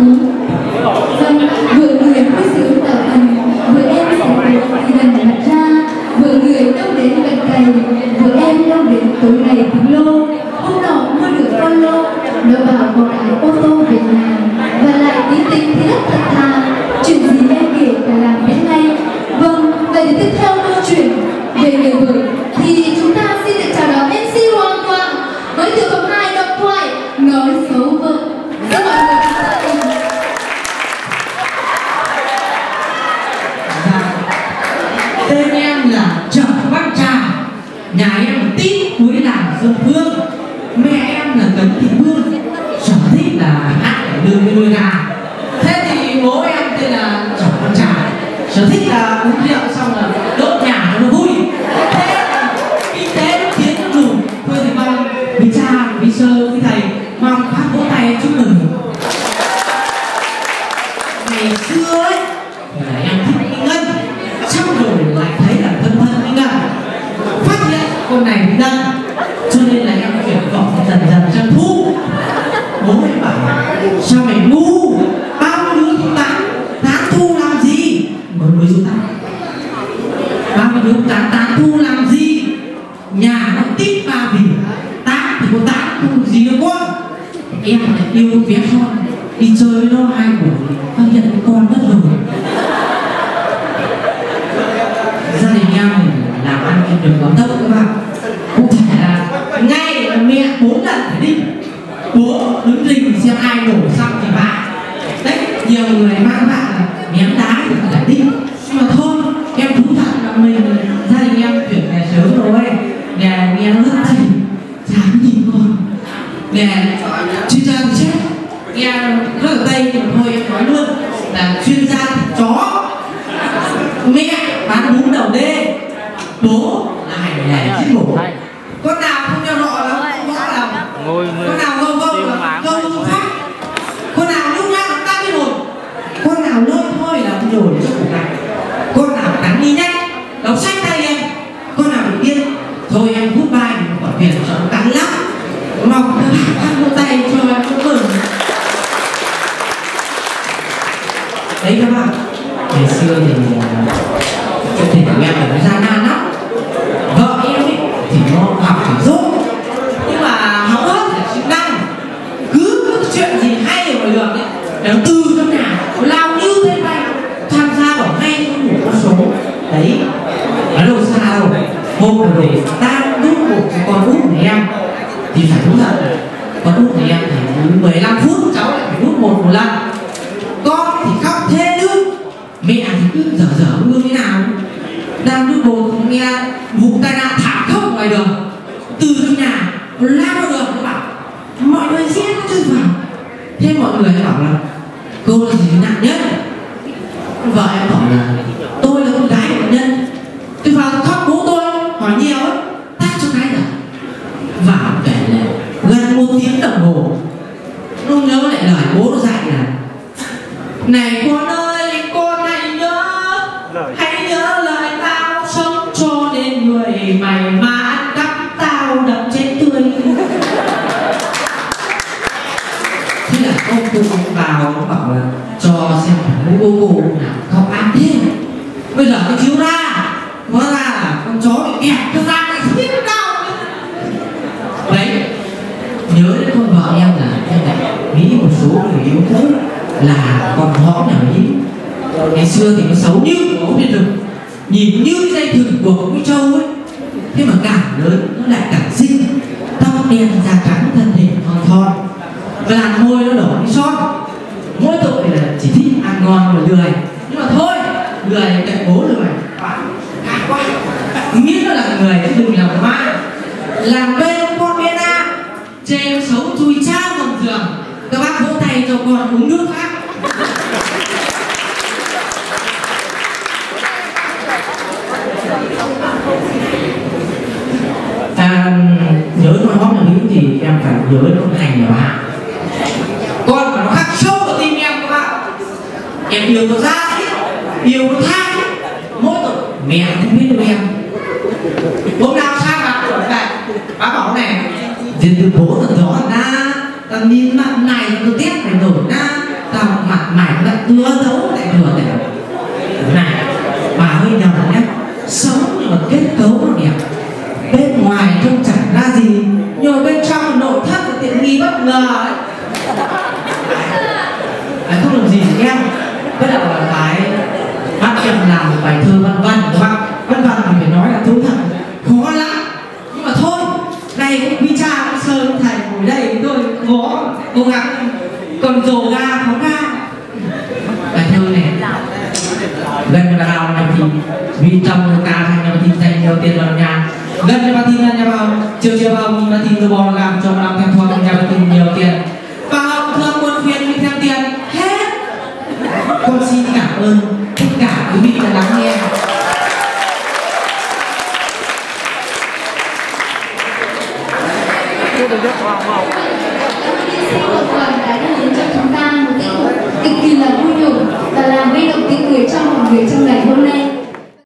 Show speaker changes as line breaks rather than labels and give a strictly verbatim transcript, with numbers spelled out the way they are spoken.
cúng. Vâng, vừa người với sự tạo thành, vừa em sẽ được thì lần đặt ra, vừa người đâu đến gần cày, vừa em đâu đến tối ngày tiếng lô. Hôm nọ mua được con lô, nó bảo có cái ô tô Việt Nam, và lại tí tính thì rất thật thà. Chuyện gì em kể cả làm đến ngay. Vâng, vậy thì tiếp theo câu chuyện về người vợ thì chúng ta xin được chào đón em xê Hoàng Toàn với tiểu phẩm hai độc thoại Nói Xấu Vợ. Xin mọi người cùng.
Tên em là Trần Văn Trà, nhà em là Tít cuối làng Xuân Phương, mẹ em là Cấn Thị Phương, sở thích là hát để đưa với nuôi gà. Thế thì bố em tên là Trần Văn Trà, sở thích là uống rượu xong là đốt nhà cho nó vui. Thế kinh tế nó khiến nó đủ. Thôi thì mong vì cha, vì sơ, vì thầy mong phát vỗ tay chúc mừng. Ngày xưa ấy là em thích Mỹ Ngân, xong rồi lại thấy là thân thân Mỹ Ngân, phát hiện con này bị đâm, cho nên là em chuyển vọng dần dần sang Thu. Bố em bảo sao mày ngu, bao nhiêu đứa tán tán Thu làm gì, còn mới dụ tán bao nhiêu đứa tán tán Thu làm gì, nhà nó tít ba vì tán thì có tán Thu gì nữa con. Em lại yêu vé son, đi chơi với nó hai buổi phát hiện cái con mất rồi. Gia đình em làm ăn trên đường cao tốc các bạn, cụ thể là ngay là mẹ bốn lần phải đi, bố đứng rình xem ai nổ xong thì bạn đấy. Nhiều người mang bạn là ném đá thì phải đi, nhưng mà thôi em thú thật là mình gia đình em chuyển về sớm rồi, nhà nghe rất thầy dám nhìn con nhà chuyên gia thì chết nghe rất là tây, nhưng mà thôi em nói luôn là chuyên gia chó. Mẹ bán bún đầu đê, bố là hành nghề giết mổ. Con nào không đeo nọ là không rõ lòng, con nào gâu gâu là gâu không phát, con nào nhúc nhác là tắt đi hồn, con nào lôi thôi là nhồi cho củ cải, con nào cắn đi nhanh đóng sách tay em, con nào bị điên thôi em hút bài một khoản tiền cho nó cắn lắm. Mong các bạn phát vô tay cho em chúc mừng. Đấy các bạn, ngày xưa thì chuyện tình của em là nó gian nan lắm. Vợ em ấy thì nó học thì dốt, nhưng mà học hết là chịu năng, cứ có chuyện gì hay ở ngoài đường ấy nó từ trong nhà nó lao như thế bay tham gia vào ngay trong một con số đấy. Nó đâu xa đâu, hôm rồi đang đút một cái con út của em thì phải thú thật, con út của em thì mười lăm phút cháu lại phải đút một một lần. Con thì khóc thế chứ, mẹ thì cứ dở dở mưa thế nào, đang đút bột nghe vụ tai nạn thảm khốc ngoài đường, từ trong nhà lao vào đường, nó bảo mọi người giết nó chui vào. Thế mọi người bảo là cô là gì nạn nhất, vợ em bảo là tôi là con gái của nạn nhân, tôi vào khóc bố tôi hỏi nhiều ấy, tát cho cái rồi vào kể là gần một tiếng đồng hồ nó nhớ lại lời bố nó dạy là này con ơi, con hãy nhớ, hãy nhớ lời tao sống cho nên người mày mà ăn cắp tao đập chết tươi. Thế là ông cô vào nó bảo là cho xem phải cô cô nào không ăn thế. Bây giờ cái chiếu ra, hóa ra là con chó bị kẹt cho ra lại không biết đâu. Đấy, nhớ đến con vợ em là em lại nghĩ một số người yếu cũ là con hóm nhà Mỹ. Ngày xưa thì nó xấu như của ốc trên rừng, nhìn như dây thừng của con Châu ấy, thế mà càng lớn nó lại càng xinh, tóc đen da trắng, thân hình thon thon, và làn môi nó đỏ như son. Mỗi tội là chỉ thích ăn ngon và lười, nhưng mà thôi lười cậy bố lười quá quá, miễn nó là người chứ đừng làm ma làm bên con bên a chê xấu chui trao gầm giường. Các bác vỗ tay cho con uống nước khác. À, nhớ con hóm nhà Mỹ thì em phải nhớ con Hành nhà bà. Con mà nó khắc sâu vào tim em các bạn. Em yêu nó ra ấy, yêu nó tha ấy. Mỗi tội mẹ không biết đâu em. Hôm nào sang bà tuổi này, bà bảo này, diện từ bố thật rõ ra, ta nhìn mặt này nó tét này nổi ra, tao mặt mày nó lại ưa dấu lại thừa để này bà hơi nhầm nhé, sống nhưng mà kết cấu nó đẹp, bên ngoài trông chẳng ra gì nhưng mà bên trong nội thất là tiện nghi bất ngờ ấy. Đấy, không làm gì thì em bắt đầu là cái bác em làm một bài thơ văn văn của bác văn văn thì phải nói là thú thật khó lắm, nhưng mà thôi này vi cha vi sơn thầy ngồi đây tôi khó cố gắng còn dồ ga pháo ga. Bài thơ này gần vào đầu này thì vì trong người ta thành nhà thì dành nhiều tiền vào nhà, gần nhà bà thì nhà vào chiều chiều vào bà thì tôi bò làm cho làm thêm thua nhà bà thì nhiều tiền và học thương muôn phiền vì thêm tiền hết. Con xin cảm ơn tất cả quý vị đã lắng nghe.
Còn đã đến